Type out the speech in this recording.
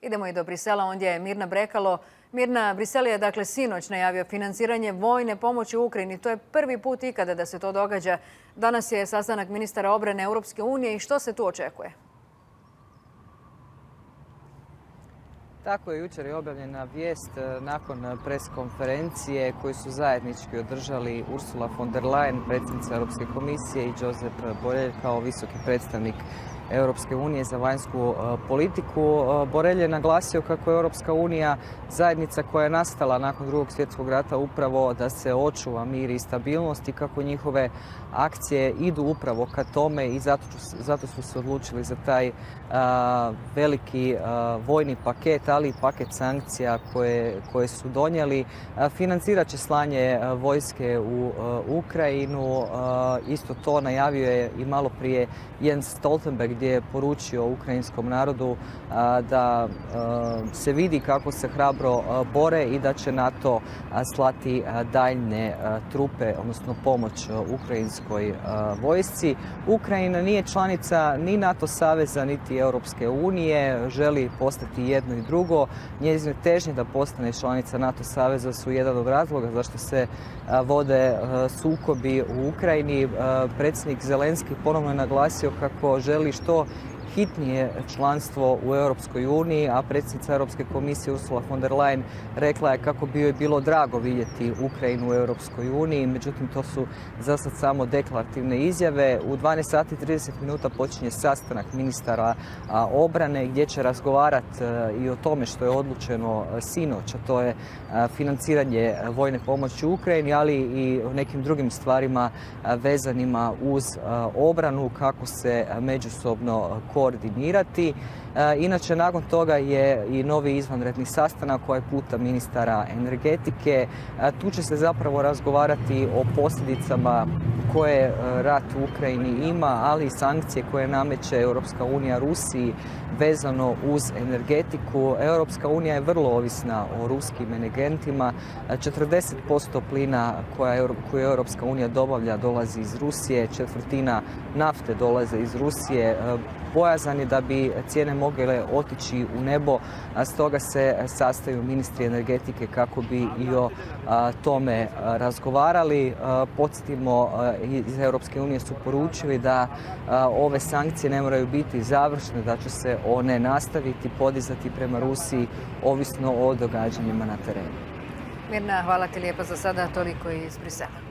Idemo i do Brisela, ondje je Mirna Brekalo. Mirna, Brisel je dakle sinoć najavio financiranje vojne pomoći u Ukrajini. To je prvi put ikada da se to događa. Danas je sastanak ministara obrane Europske unije i što se tu očekuje? Tako je, jučer je objavljena vijest nakon preskonferencije koju su zajednički održali Ursula von der Leyen, predsjednica Europske komisije, i Josep Borrell kao visoki predstavnik Europske unije za vanjsku politiku. Borrell je naglasio kako je Europska unija zajednica koja je nastala nakon Drugog svjetskog rata upravo da se očuva mir i stabilnost i kako njihove akcije idu upravo ka tome i zato su se odlučili za taj veliki vojni paket, ali i paket sankcija koje su donijeli. Financirat će slanje vojske u Ukrajinu. Isto to najavio je i malo prije Jens Stoltenberg, gdje je poručio ukrajinskom narodu da se vidi kako se hrabro bore i da će NATO slati daljnje trupe, odnosno pomoć ukrajinskoj vojsci. Ukrajina nije članica ni NATO saveza niti Europske unije, želi postati jedno i drugo. Njezine težnje da postane članica NATO saveza su jedan od razloga zašto se vode sukobi u Ukrajini. Predsjednik Zelenski ponovno je naglasio kako želi što hitnije članstvo u Europskoj uniji, a predsjednica Europske komisije Ursula von der Leyen rekla je kako bi joj bilo drago vidjeti Ukrajinu u Europskoj uniji. Međutim, to su za sad samo deklarativne izjave. U 12 sati i 30 minuta počinje sastanak ministara obrane gdje će razgovarati i o tome što je odlučeno sinoć, a to je financiranje vojne pomoći u Ukrajini, ali i o nekim drugim stvarima vezanima uz obranu, kako se međusobno koordinirati. Inače, nakon toga je i novi izvanredni sastanak ovaj puta ministara energetike. Tu će se zapravo razgovarati o posljedicama koje rat u Ukrajini ima, ali i sankcije koje nameće Europska unija Rusiji vezano uz energetiku. Europska unija je vrlo ovisna o ruskim energentima. 40% plina koju Europska unija dobavlja dolazi iz Rusije, četvrtina nafte dolaze iz Rusije. Bojazan je da bi cijene mogle otići u nebo, a stoga se sastaju ministri energetike kako bi i o tome razgovarali. Podsjetimo, iz Europske unije su poručili da ove sankcije ne moraju biti završne, da će se one nastaviti podizati prema Rusiji ovisno o događanjima na terenu. Mirna, hvala ti lijepa za sada, toliko iz Brisela.